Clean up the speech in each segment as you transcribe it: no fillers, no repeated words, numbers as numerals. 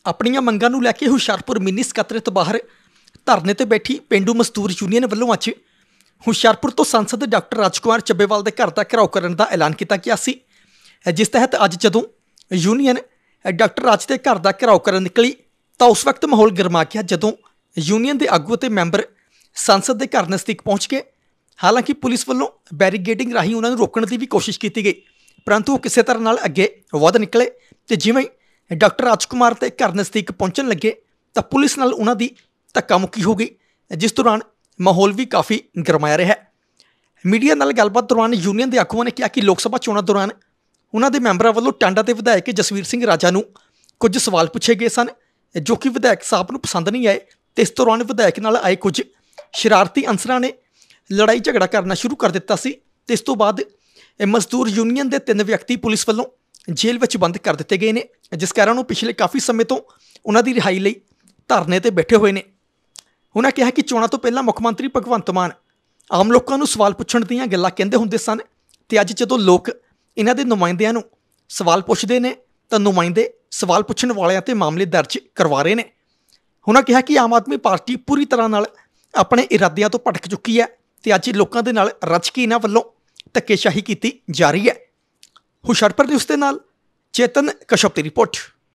ਆਪਣੀਆਂ ਮੰਗਾਂ ਨੂੰ ਲੈ ਕੇ ਹੁਸ਼ਿਆਰਪੁਰ ਮਿੰਨੀ ਸਕੱਤਰੇਤ ਬਾਹਰ ਧਰਨੇ ਤੇ ਬੈਠੀ ਪੇਂਡੂ ਮਜ਼ਦੂਰ ਯੂਨੀਅਨ ਵੱਲੋਂ ਅੱਜ ਹੁਸ਼ਿਆਰਪੁਰ ਤੋਂ ਸੰਸਦ ਡਾਕਟਰ ਰਾਜਕੁਮਾਰ ਚੱਬੇਵਾਲ ਦੇ ਘਰ ਦਾ ਘਿਰਾਓ ਕਰਨ ਦਾ ਐਲਾਨ ਕੀਤਾ ਗਿਆ ਸੀ, ਜਿਸ ਤਹਿਤ ਅੱਜ ਜਦੋਂ ਯੂਨੀਅਨ ਡਾਕਟਰ ਰਾਜ ਦੇ ਘਰ ਦਾ ਘਿਰਾਓ ਕਰਨ ਨਿਕਲੀ ਤਾਂ ਉਸ ਵਕਤ ਮਾਹੌਲ ਗਰਮਾ ਗਿਆ ਜਦੋਂ ਯੂਨੀਅਨ ਦੇ ਆਗੂ ਅਤੇ ਮੈਂਬਰ ਸੰਸਦ ਦੇ ਘਰ ਨਜ਼ਦੀਕ ਪਹੁੰਚ ਗਏ। ਹਾਲਾਂਕਿ ਪੁਲਿਸ ਵੱਲੋਂ ਬੈਰੀਕੇਡਿੰਗ ਰਾਹੀਂ ਉਹਨਾਂ ਨੂੰ ਰੋਕਣ ਦੀ ਵੀ ਕੋਸ਼ਿਸ਼ ਕੀਤੀ ਗਈ, ਪਰੰਤੂ ਉਹ ਕਿਸੇ ਤਰ੍ਹਾਂ ਨਾਲ ਅੱਗੇ ਵਧ ਨਿਕਲੇ ਤੇ ਜਿਵੇਂ ਡਾਕਟਰ ਰਾਜਕੁਮਾਰ ਦੇ ਘਰ ਨਜ਼ਦੀਕ ਪਹੁੰਚਣ ਲੱਗੇ ਤਾਂ ਪੁਲਿਸ ਨਾਲ ਉਹਨਾਂ ਦੀ ਧੱਕਾ ਮੁੱਕੀ ਹੋ ਗਈ, ਜਿਸ ਦੌਰਾਨ ਮਾਹੌਲ ਵੀ ਕਾਫੀ ਗਰਮਾਇਆ ਰਿਹਾ। ਮੀਡੀਆ ਨਾਲ ਗੱਲਬਾਤ ਦੌਰਾਨ ਯੂਨੀਅਨ ਦੇ ਆਗੂਆਂ ਨੇ ਕਿਹਾ ਕਿ ਲੋਕ ਸਭਾ ਚੋਣਾਂ ਦੌਰਾਨ ਉਹਨਾਂ ਦੇ ਮੈਂਬਰਾਂ ਵੱਲੋਂ ਟਾਂਡਾ ਦੇ ਵਿਧਾਇਕ ਜਸਵੀਰ ਸਿੰਘ ਰਾਜਾ ਨੂੰ ਕੁਝ ਸਵਾਲ ਪੁੱਛੇ ਗਏ ਸਨ, ਜੋ ਕਿ ਵਿਧਾਇਕ ਸਾਹਿਬ ਨੂੰ ਪਸੰਦ ਨਹੀਂ ਆਏ ਤੇ ਇਸ ਦੌਰਾਨ ਵਿਧਾਇਕ ਨਾਲ ਆਏ ਕੁਝ ਸ਼ਰਾਰਤੀ ਅਨਸਰਾਂ ਨੇ ਲੜਾਈ ਝਗੜਾ ਕਰਨਾ ਸ਼ੁਰੂ ਕਰ ਦਿੱਤਾ ਸੀ ਤੇ ਇਸ ਤੋਂ ਬਾਅਦ ਮਜ਼ਦੂਰ ਯੂਨੀਅਨ ਦੇ 3 ਵਿਅਕਤੀ ਪੁਲਿਸ ਵੱਲੋਂ ਜੇਲ੍ਹ ਵਿੱਚ ਬੰਦ ਕਰ ਦਿੱਤੇ ਗਏ ਨੇ, ਜਿਸ ਕਾਰਨ ਉਹ ਪਿਛਲੇ ਕਾਫੀ ਸਮੇਂ ਤੋਂ ਉਹਨਾਂ ਦੀ ਰਿਹਾਈ ਲਈ ਧਰਨੇ ਤੇ ਬੈਠੇ ਹੋਏ ਨੇ। ਉਹਨਾਂ ਕਿਹਾ ਕਿ ਚੋਣਾਂ ਤੋਂ ਪਹਿਲਾਂ ਮੁੱਖ ਮੰਤਰੀ ਭਗਵੰਤ ਮਾਨ ਆਮ ਲੋਕਾਂ ਨੂੰ ਸਵਾਲ ਪੁੱਛਣ ਦੀਆਂ ਗੱਲਾਂ ਕਹਿੰਦੇ ਹੁੰਦੇ ਸਨ ਤੇ ਅੱਜ ਜਦੋਂ ਲੋਕ ਇਹਨਾਂ ਦੇ ਨੁਮਾਇੰਦਿਆਂ ਨੂੰ ਸਵਾਲ ਪੁੱਛਦੇ ਨੇ ਤਾਂ ਨੁਮਾਇੰਦੇ ਸਵਾਲ ਪੁੱਛਣ ਵਾਲਿਆਂ ਤੇ ਮਾਮਲੇ ਦਰਜ ਕਰਵਾ ਰਹੇ ਨੇ। ਉਹਨਾਂ ਕਿਹਾ ਕਿ ਆਮ ਆਦਮੀ ਪਾਰਟੀ ਪੂਰੀ ਤਰ੍ਹਾਂ ਨਾਲ ਆਪਣੇ ਇਰਾਦਿਆਂ ਤੋਂ ਭਟਕ ਚੁੱਕੀ ਹੈ ਤੇ ਅੱਜ ਲੋਕਾਂ ਦੇ ਨਾਲ ਰੱਜ ਕੇ ਇਹਨਾਂ ਵੱਲੋਂ ਧੱਕੇਸ਼ਾਹੀ ਕੀਤੀ ਜਾ ਰਹੀ ਹੈ। ਹੁਸ਼ਿਆਰਪੁਰ ਨਿਊਜ਼ ਦੇ ਨਾਲ ਚੇਤਨ ਕਸ਼ਪ ਦੀ ਰਿਪੋਰਟ।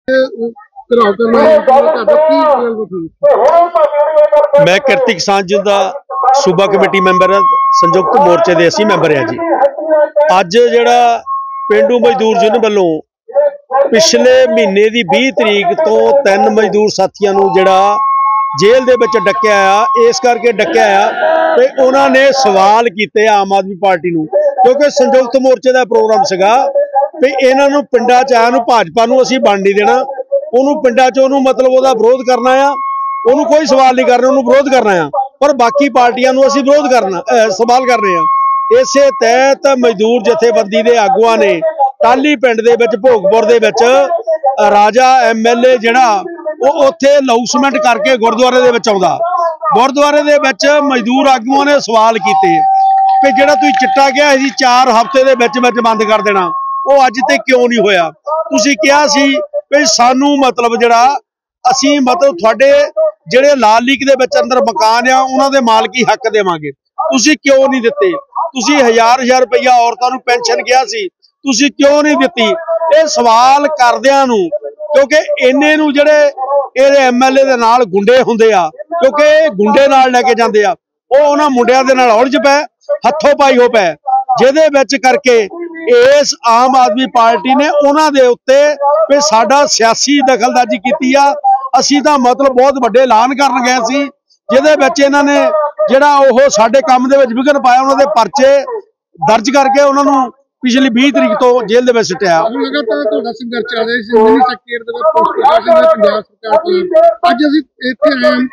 मैं किरती किसान यूनियन का सूबा कमेटी मैंबर संयुक्त मोर्चे के असी मैंबर हैं जी। अज जिहड़ा पेंडू मजदूर यूनियन वालों पिछले महीने की 20 तरीक तो 3 मजदूर साथियों को जिहड़ा जेल दे विच डक्या आ, इस करके डक्या आ ते उन्होंने सवाल किए आम आदमी पार्टी नूं, क्योंकि संयुक्त मोर्चे का प्रोग्राम सीगा भी इन्हां नूं पिंडां च आया भाजपा नूं असीं बण नहीं देना, उन्होंने पिंडां च उन्होंने मतलब उसका विरोध करना आ, उन्होंने कोई सवाल नहीं करना, उन्होंने विरोध करना है, पर बाकी पार्टियां नूं असीं विरोध करना सवाल करने आ। इस तहत मजदूर जथेबंदी के आगुआं ने टाली पिंड दे विच भोगपुर दे विच राजा MLA जिहड़ा ਉਹ ਉੱਥੇ ਅਨਾਉਂਸਮੈਂਟ ਕਰਕੇ ਗੁਰਦੁਆਰੇ ਦੇ ਵਿੱਚ ਆਉਂਦਾ, ਗੁਰਦੁਆਰੇ ਦੇ ਵਿੱਚ ਮਜ਼ਦੂਰ ਆਗੂਆਂ ਨੇ ਸਵਾਲ ਕੀਤੇ ਕਿ ਜਿਹੜਾ ਤੁਸੀਂ ਚਿੱਟਾ ਕਿਹਾ ਸੀ 4 ਹਫ਼ਤੇ ਦੇ ਵਿੱਚ ਬੰਦ ਕਰ ਦੇਣਾ, ਉਹ ਅੱਜ ਤੇ ਕਿਉਂ ਨਹੀਂ ਹੋਇਆ। ਤੁਸੀਂ ਕਿਹਾ ਸੀ ਵੀ ਸਾਨੂੰ ਮਤਲਬ ਜਿਹੜਾ ਅਸੀਂ ਮਤਲਬ ਤੁਹਾਡੇ ਜਿਹੜੇ ਲਾਲ ਲੀਕ ਦੇ ਵਿੱਚ ਅੰਦਰ ਮਕਾਨ ਆ ਉਹਨਾਂ ਦੇ ਮਾਲਕੀ ਹੱਕ ਦੇਵਾਂਗੇ, ਤੁਸੀਂ ਕਿਉਂ ਨਹੀਂ ਦਿੱਤੇ। ਤੁਸੀਂ 1000 ਰੁਪਈਆ ਔਰਤਾਂ ਨੂੰ ਪੈਨਸ਼ਨ ਕਿਹਾ ਸੀ, ਤੁਸੀਂ ਕਿਉਂ ਨਹੀਂ ਦਿੱਤੀ। ਇਹ ਸਵਾਲ ਕਰਦਿਆਂ ਨੂੰ क्योंकि इन्ने नूं जिहड़े इहदे MLA दे नाल गुंडे हुंदे आ, क्योंकि गुंडे नाल लैके जांदे आ, ओह उन्हां मुंडियां दे नाल उलझ पए, हत्थों पाई हो पए, जिहदे विच करके इस आम आदमी पार्टी ने उन्हां दे उत्ते भी साडा सियासी दखलअंदाजी कीती आ। असीं तां मतलब बहुत वड्डे ऐलान करन गए सी, जिहदे विच इन्हां ने जिहड़ा ओह साडे काम दे विच विघन पाया, उन्हां दे परचे दर्ज करके उन्हां नूं पिछली 20 तरीक तो जेल दे विच सिटिया। लगातार तुहाडा संघर्ष चल रहा है मिनी सेक्रेटरी दे पोस्ट प्रशासन दे पंजाब सरकार कोल अज असीं इत्थे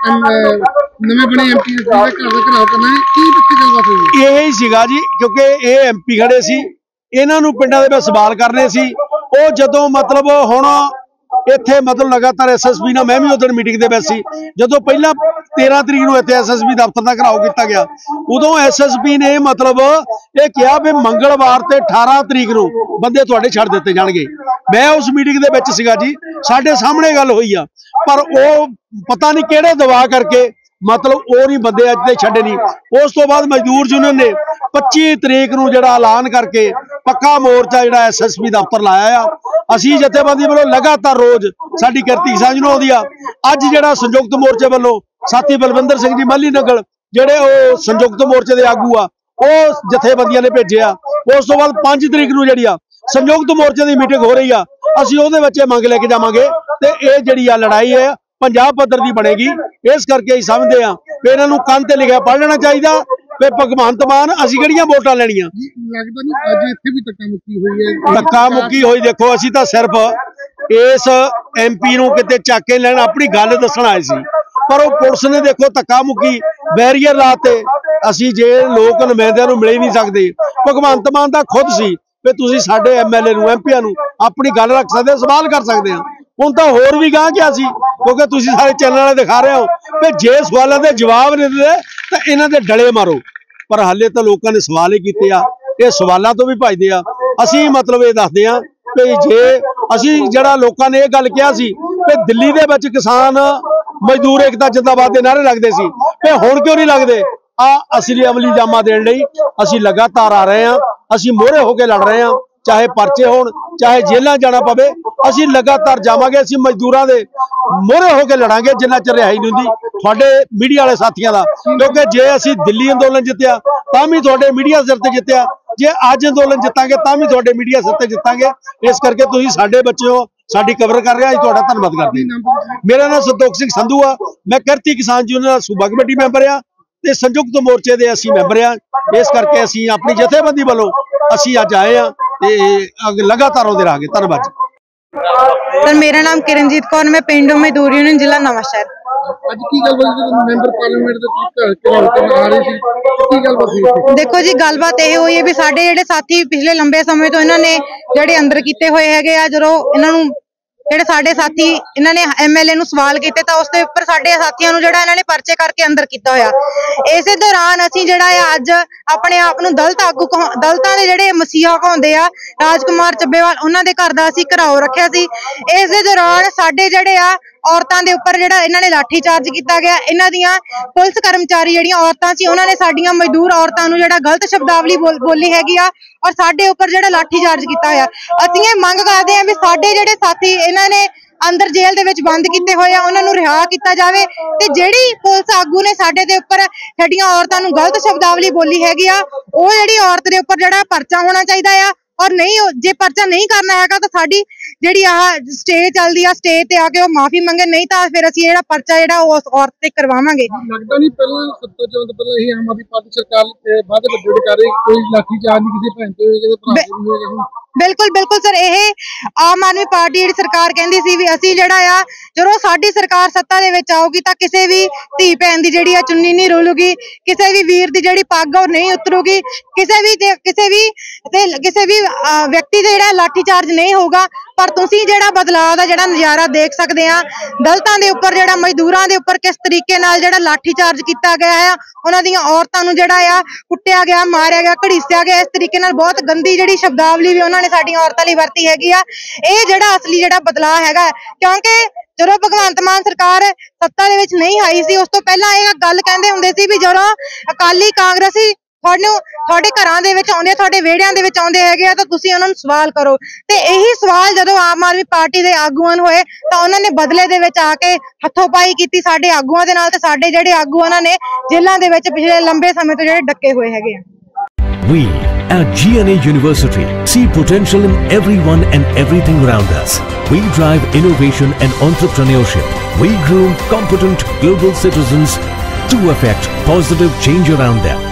नवे बने MP दे घर दा घिराव करना है, की पिछे गलबात होई यही सीगा जी, क्योंकि ये MP खड़े सी, इन्हां नूं पिंडां दे विच सवाल करने सी। ਉਹ ਜਦੋਂ ਮਤਲਬ ਹੁਣ ਇੱਥੇ ਮਤਲਬ ਲਗਾਤਾਰ SSB ਨਾਲ मैं भी उस दिन मीटिंग ਦੇ ਵਿੱਚ ਸੀ, ਜਦੋਂ ਪਹਿਲਾਂ 13 ਤਰੀਕ ਨੂੰ ਇੱਥੇ SSB ਦਫ਼ਤਰ ਦਾ ਘਿਰਾਓ ਕੀਤਾ ਗਿਆ, ਉਦੋਂ SSB ਨੇ ਮਤਲਬ ਇਹ ਕਿਹਾ ਵੀ ਮੰਗਲਵਾਰ ਤੇ 18 ਤਰੀਕ ਨੂੰ ਬੰਦੇ ਤੁਹਾਡੇ ਛੱਡ ਦਿੱਤੇ ਜਾਣਗੇ। ਮੈਂ ਉਸ ਮੀਟਿੰਗ ਦੇ ਵਿੱਚ ਸੀਗਾ ਜੀ, ਸਾਡੇ ਸਾਹਮਣੇ ਗੱਲ ਹੋਈ ਆ, ਪਰ ਉਹ ਪਤਾ ਨਹੀਂ ਕਿਹੜੇ ਦਵਾ ਕਰਕੇ मतलब वो नहीं बंदे अज तक छड्डे नहीं। उस तो बाद मजदूर यूनियन ने 25 तरीक नूं जिहड़ा ऐलान करके पक्का मोर्चा जिहड़ा SSB दफ्तर लाया आ। असीं जथेबंदी वालों लगातार रोज साडी किरती किसान यूनियन आउंदी आ। अज जिहड़ा संयुक्त मोर्चे वालों साथी बलविंदर सिंह जी माली नगल जिहड़े वो संयुक्त मोर्चे के आगू आ, वो जथेबंदियां ने भेजे आ। उस तो बाद 5 तरीक नूं जिहड़ी आ संयुक्त मोर्चे की मीटिंग हो रही आ। असीं उहदे विच मंग लैके जावांगे ते इह जिहड़ी आ लड़ाई है पंजाब पद्धर की बनेगी। इस करके ही समझते हैं भी इन्हां नूं कंन ते लिखिया पढ़ लेना चाहिए भी भगवंत मान असीं किहड़ियां वोटां लैणियां। लगदा नहीं अज इत्थे भी धक्का मुक्की होई है, धक्का मुक्की होई। देखो असीं तां सिर्फ इस MP नूं किते चक के लैण अपनी गल दस्सण आए सी, पर वो पुलिस ने देखो धक्का मुक्की बैरीयर लाते। असीं जे लोक नुमाइंदियां नूं मिल ही नहीं सकदे। भगवंत मान तां खुद सी भी तुसीं साडे MLA नूं MPआं नूं अपनी गल रख सकदे, सवाल कर सकदे आ। ਹੁਣ ਤਾਂ ਹੋਰ ਵੀ ਗਾਹ ਗਿਆ ਸੀ, ਕਿਉਂਕਿ ਤੁਸੀਂ ਸਾਰੇ ਚੈਨਲ ਵਾਲੇ ਦਿਖਾ ਰਹੇ ਹੋ ਕਿ ਜੇ ਸਵਾਲਾਂ ਦੇ ਜਵਾਬ ਨਹੀਂ ਦਿੰਦੇ ਤਾਂ ਇਹਨਾਂ ਦੇ ਡਲੇ ਮਾਰੋ, ਪਰ ਹਾਲੇ ਤਾਂ ਲੋਕਾਂ ਨੇ ਸਵਾਲ ਹੀ ਕੀਤੇ ਆ, ਇਹ ਸਵਾਲਾਂ ਤੋਂ ਵੀ ਭੱਜਦੇ ਆ। ਅਸੀਂ ਮਤਲਬ ਇਹ ਦੱਸਦੇ ਆ ਕਿ ਜੇ ਅਸੀਂ ਜਿਹੜਾ ਲੋਕਾਂ ਨੇ ਇਹ ਗੱਲ ਕਿਹਾ ਸੀ ਤੇ ਦਿੱਲੀ ਦੇ ਵਿੱਚ ਕਿਸਾਨ ਮਜ਼ਦੂਰ ਏਕਤਾ ਜਿੰਦਾਬਾਦ ਦੇ ਨਾਅਰੇ ਲੱਗਦੇ ਸੀ ਤੇ ਹੁਣ ਕਿਉਂ ਨਹੀਂ ਲੱਗਦੇ? ਆ ਅਸਲੀ ਅਮਲੀ ਜਾਮਾ ਦੇਣ ਲਈ ਅਸੀਂ ਲਗਾਤਾਰ ਆ ਰਹੇ ਹਾਂ, ਅਸੀਂ ਮੋਹਰੇ ਹੋ ਕੇ ਲੜ ਰਹੇ ਹਾਂ, ਚਾਹੇ ਪਰਚੇ ਹੋਣ, ਚਾਹੇ ਜੇਲ੍ਹਾਂ ਜਾਣਾ ਪਵੇ, ਅਸੀਂ ਲਗਾਤਾਰ ਜਾਵਾਂਗੇ। ਅਸੀਂ ਮਜ਼ਦੂਰਾਂ ਦੇ ਮੋਹਰੇ ਹੋ ਕੇ ਲੜਾਂਗੇ ਜਿੰਨਾ ਚਿਰ ਰਿਹਾਈ ਨਹੀਂ ਹੁੰਦੀ ਤੁਹਾਡੇ ਮੀਡੀਆ ਵਾਲੇ ਸਾਥੀਆਂ ਦਾ। ਕਿਉਂਕਿ ਜੇ ਅਸੀਂ ਦਿੱਲੀ ਅੰਦੋਲਨ ਜਿੱਤਿਆ ਤਾਂ ਵੀ ਤੁਹਾਡੇ ਮੀਡੀਆ ਸਿਰ ਤੇ ਜਿੱਤਿਆ, ਜੇ ਅੱਜ ਅੰਦੋਲਨ ਜਿੱਤਾਂਗੇ ਤਾਂ ਵੀ ਤੁਹਾਡੇ ਮੀਡੀਆ ਸਿਰ ਤੇ ਜਿੱਤਾਂਗੇ। ਇਸ ਕਰਕੇ ਤੁਸੀਂ ਸਾਡੇ ਬੱਚੇ ਹੋ, ਸਾਡੀ ਕਵਰ ਕਰ ਰਿਹਾ, ਅਸੀਂ ਤੁਹਾਡਾ ਧੰਨਵਾਦ ਕਰਦੇ ਹਾਂ। ਮੇਰਾ ਨਾਮ ਸੰਤੋਖ ਸਿੰਘ ਸੰਧੂ ਆ, ਮੈਂ ਕਿਰਤੀ ਕਿਸਾਨ ਯੂਨੀਅਨ ਦਾ ਸੂਬਾ ਕਮੇਟੀ ਮੈਂਬਰ ਆ ਤੇ ਸੰਯੁਕਤ ਮੋਰਚੇ ਦੇ ਅਸੀਂ ਮੈਂਬਰ ਆ। ਇਸ ਕਰਕੇ ਅਸੀਂ ਆਪਣੀ ਜਥੇਬੰਦੀ ਵੱਲੋਂ ਅਸੀਂ ਅੱਜ ਆਏ ਆ ਤੇ ਲਗਾਤਾਰ ਆਉਂਦੇ ਰਹਾਂਗੇ। ਧੰਨਵਾਦ। सर मेरा नाम किरणजीत कौर, मैं पेंडू मजदूर यूनियन जिला नवांशहर। ਅੱਜ ਕੀ ਗੱਲ ਹੋਈ ਜਦੋਂ ਮੈਂਬਰ ਪਾਰਲੀਮੈਂਟ ਦੇ ਘਰ ਘਰਾਓ ਕਰਨ ਆ ਰਹੇ ਸੀ, ਕੀ ਗੱਲ ਹੋਈ? ਦੇਖੋ ਜੀ, ਗੱਲਬਾਤ ਇਹ ਹੋਈ ਹੈ ਵੀ ਸਾਡੇ ਜਿਹੜੇ ਸਾਥੀ ਪਿਛਲੇ ਲੰਬੇ ਸਮੇਂ ਤੋਂ ਇਹਨਾਂ ਨੇ ਜਿਹੜੇ ਅੰਦਰ ਕੀਤੇ ਹੋਏ ਹੈਗੇ ਆ, ਜਦੋਂ ਇਹਨਾਂ ਨੂੰ ਜਿਹੜੇ ਸਾਡੇ ਸਾਥੀ ਇਹਨਾਂ ਨੇ ਐਮਐਲਏ ਨੂੰ ਸਵਾਲ ਕੀਤੇ ਤਾਂ ਉਸ ਦੇ ਉੱਪਰ ਸਾਡੇ ਸਾਥੀਆਂ ਨੂੰ ਜਿਹੜਾ ਇਹਨਾਂ ਨੇ ਪਰਚੇ ਕਰਕੇ ਅੰਦਰ ਕੀਤਾ ਹੋਇਆ। ਇਸੇ ਦੌਰਾਨ ਅਸੀਂ ਜਿਹੜਾ ਆ ਅੱਜ ਆਪਣੇ ਆਪ ਨੂੰ ਦਲਿਤ ਆਗੂ, ਦਲਿਤਾਂ ਦੇ ਜਿਹੜੇ ਮਸੀਹਾ ਕਹਾਉਂਦੇ ਆ ਰਾਜਕੁਮਾਰ ਚੱਬੇਵਾਲ, ਉਹਨਾਂ ਦੇ ਘਰ ਦਾ ਅਸੀਂ ਘਰਾਓ ਰੱਖਿਆ ਸੀ। ਇਸ ਦੇ ਦੌਰਾਨ ਸਾਡੇ ਜਿਹੜੇ ਆ ਔਰਤਾਂ ਦੇ ਉੱਪਰ ਜਿਹੜਾ ਇਹਨਾਂ ਨੇ ਲਾਠੀ ਚਾਰਜ ਕੀਤਾ ਗਿਆ। ਇਹਨਾਂ ਦੀਆਂ ਪੁਲਿਸ ਕਰਮਚਾਰੀ ਜਿਹੜੀਆਂ ਔਰਤਾਂ ਸੀ ਉਹਨਾਂ ਨੇ ਸਾਡੀਆਂ ਮਜ਼ਦੂਰ ਔਰਤਾਂ ਨੂੰ ਜਿਹੜਾ ਗਲਤ ਸ਼ਬਦਾਵਲੀ ਬੋਲੀ ਹੈਗੀ ਆ ਔਰ ਸਾਡੇ ਉੱਪਰ ਜਿਹੜਾ ਲਾਠੀ ਚਾਰਜ ਕੀਤਾ ਹੋਇਆ। ਅਸੀਂ ਇਹ ਮੰਗ ਕਰਦੇ ਹਾਂ ਵੀ ਸਾਡੇ ਜਿਹੜੇ ਸਾਥੀ ਇਹਨਾਂ ਨੇ ਅੰਦਰ ਜੇਲ੍ਹ ਦੇ ਵਿੱਚ ਬੰਦ ਕੀਤੇ ਹੋਏ ਆ ਉਹਨਾਂ ਨੂੰ ਰਿਹਾ ਕੀਤਾ ਜਾਵੇ ਤੇ ਜਿਹੜੀ ਪੁਲਿਸ ਆਗੂ ਨੇ ਸਾਡੇ ਦੇ ਉੱਪਰ ਸਾਡੀਆਂ ਔਰਤਾਂ ਨੂੰ ਗਲਤ ਸ਼ਬਦਾਵਲੀ ਬੋਲੀ ਹੈਗੀ ਆ ਉਹ ਜਿਹੜੀ ਔਰਤ ਦੇ ਉੱਪਰ ਜਿਹੜਾ ਪਰਚਾ ਹੋਣਾ ਚਾਹੀਦਾ ਆ। और नहीं, जे पर्चा नहीं करना है तो साडी जिहड़ी आह स्टे चलदी आ, स्टे ते आके माफी मंगे, नहीं तो फिर असीं जिहड़ा पर्चा जिहड़ा उस औरत ते करवावांगे। लगदा नहीं पहले 70 चों तो पहले ही आम आदमी पार्टी सरकार वादे वड्डे कर रही, कोई लाठी चार्ज नहीं किसी भैन ते जेदे भरा होएगा हुण। बिल्कुल बिल्कुल सर, ਇਹ ਆਮ ਆਦਮੀ ਪਾਰਟੀ ਜਿਹੜੀ ਸਰਕਾਰ ਕਹਿੰਦੀ ਸੀ ਵੀ ਅਸੀਂ ਜਿਹੜਾ ਆ ਜਦੋਂ ਸਾਡੀ ਸਰਕਾਰ ਸੱਤਾ ਦੇ ਵਿੱਚ ਆਊਗੀ ਤਾਂ ਕਿਸੇ ਵੀ ਧੀ ਭੈਣ ਦੀ ਜਿਹੜੀ ਆ ਚੁੰਨੀ ਨਹੀਂ ਰੋਲੂਗੀ, ਕਿਸੇ ਵੀ ਵੀਰ ਦੀ ਜਿਹੜੀ ਪੱਗ ਉਹ ਨਹੀਂ ਉਤਰੂਗੀ, ਕਿਸੇ ਵੀ ਵਿਅਕਤੀ ਦੇ ਜਿਹੜਾ ਲਾਠੀ ਚਾਰਜ ਨਹੀਂ ਹੋਊਗਾ। ਪਰ ਤੁਸੀਂ ਜਿਹੜਾ ਬਦਲਾਅ ਦਾ ਜਿਹੜਾ ਨਜ਼ਾਰਾ ਦੇਖ ਸਕਦੇ ਆ, ਦਲਿਤਾਂ ਦੇ ਉੱਪਰ ਜਿਹੜਾ ਮਜ਼ਦੂਰਾਂ ਦੇ ਉੱਪਰ ਕਿਸ ਤਰੀਕੇ ਨਾਲ ਜਿਹੜਾ ਲਾਠੀ ਚਾਰਜ ਕੀਤਾ ਗਿਆ ਆ, ਉਹਨਾਂ ਦੀਆਂ ਔਰਤਾਂ ਨੂੰ ਜਿਹੜਾ ਆ ਕੁੱਟਿਆ ਗਿਆ, ਮਾਰਿਆ ਗਿਆ, ਘੜੀਸਿਆ ਗਿਆ, ਇਸ ਤਰੀਕੇ ਨਾਲ ਬਹੁਤ ਗੰਦੀ ਜਿਹੜੀ ਸ਼ਬਦਾਵਲੀ ਵੀ ਉਹਨਾਂ ਨੇ ਸਾਡੀਆਂ ਔਰਤਾਂ ਲਈ ਵਰਤੀ ਹੈਗੀ ਆ। ਇਹ ਜਿਹੜਾ ਅਸਲੀ ਜਿਹੜਾ ਬਦਲਾਅ ਹੈਗਾ, ਕਿਉਂਕਿ ਜਦੋਂ ਭਗਵੰਤ ਮਾਨ ਸਰਕਾਰ ਸੱਤਾ ਦੇ ਵਿੱਚ ਨਹੀਂ ਆਈ ਸੀ ਉਸ ਤੋਂ ਪਹਿਲਾਂ ਇਹ ਗੱਲ ਕਹਿੰਦੇ ਹੁੰਦੇ ਸੀ ਵੀ ਜਦੋਂ ਅਕਾਲੀ ਕਾਂਗਰਸੀ ਤੁਹਾਡੇ ਘਰਾਂ ਦੇ ਵਿੱਚ ਆਉਂਦੇ, ਤੁਹਾਡੇ ਵਿਹੜਿਆਂ ਦੇ ਵਿੱਚ ਆਉਂਦੇ ਹੈਗੇ ਆ ਤਾਂ ਤੁਸੀਂ ਉਹਨਾਂ ਨੂੰ ਸਵਾਲ ਕਰੋ। ਤੇ ਇਹੀ ਸਵਾਲ ਜਦੋਂ ਆਮ ਆਦਮੀ ਪਾਰਟੀ ਦੇ ਆਗੂਆਂ ਨੂੰ ਹੋਏ ਤਾਂ ਉਹਨਾਂ ਨੇ ਬਦਲੇ ਦੇ ਵਿੱਚ ਆ ਕੇ ਹੱਥੋਂ-ਪਾਈ ਕੀਤੀ ਸਾਡੇ ਆਗੂਆਂ ਦੇ ਨਾਲ ਤੇ ਸਾਡੇ ਜਿਹੜੇ ਆਗੂ ਉਹਨਾਂ ਨੇ ਜੇਲ੍ਹਾਂ ਦੇ ਵਿੱਚ ਪਿਛਲੇ ਲੰਬੇ ਸਮੇਂ ਤੋਂ ਜਿਹੜੇ ਡੱਕੇ ਹੋਏ ਹੈਗੇ ਆ। We at GNA University see potential in everyone and everything around us. We drive innovation and entrepreneurship. We groom competent global citizens to affect positive change around them.